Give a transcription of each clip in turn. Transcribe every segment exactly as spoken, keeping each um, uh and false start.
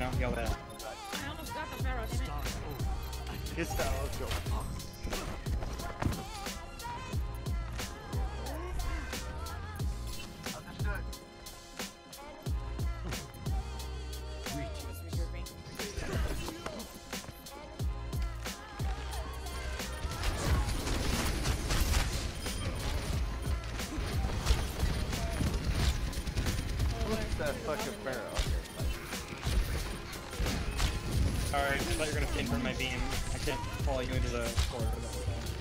know, heal that. I almost got the Pharaoh, damn it. His style, let's go. That fucking Pharaoh. Alright, I thought you were gonna stay for my beam. I can't follow you into the core for that.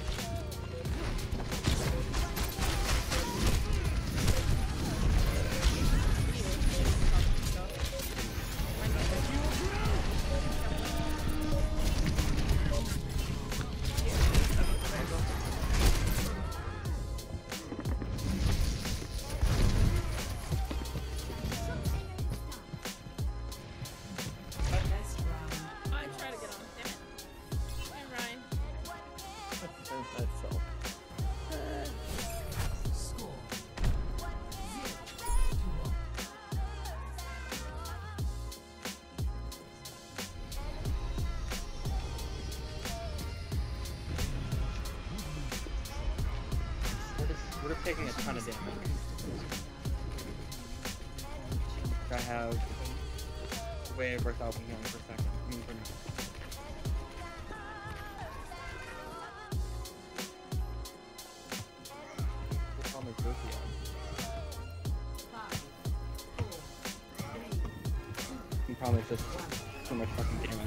We're taking a ton of damage. I have way over a thousand healing per second. I mean, for me. What's on the goofy on? You probably just so much fucking damage.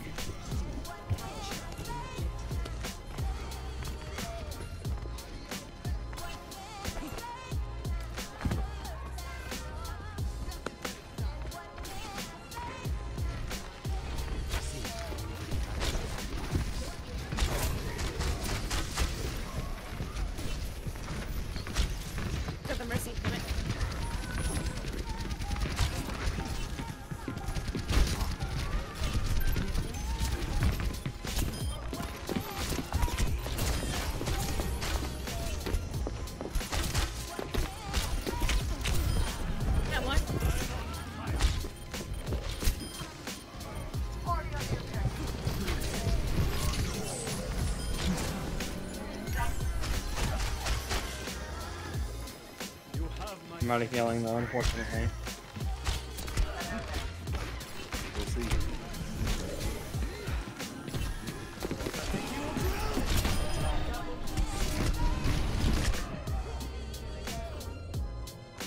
Mercy, damn it. Got one. I'm out of healing though, unfortunately. We'll see.